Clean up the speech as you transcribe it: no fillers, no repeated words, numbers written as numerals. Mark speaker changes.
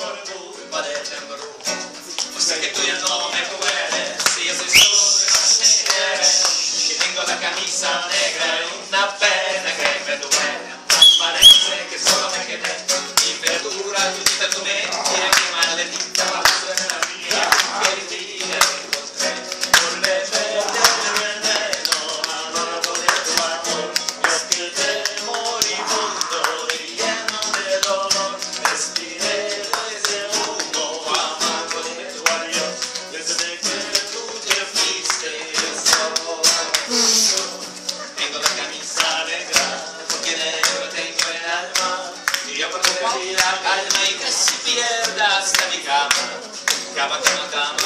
Speaker 1: por culpa del embrujo. O sea que tú ya no me puedes, si yo soy solo que tengo la camisa negra y una pena que me duele. Parece que solo me quedé mi verdura, tu mentira, que maldita basura en la mía, que día me encontré por beber del veneno amargo de tu amor. Yo quedé moribundo y lleno de dolor, respiré ese humo amargo de tu adiós, desde que tú te fuiste solo. Tengo la camisa negra porque negro tengo el alma, y yo por pedir la calma y que si pierdas de mi cama, cama que no cama.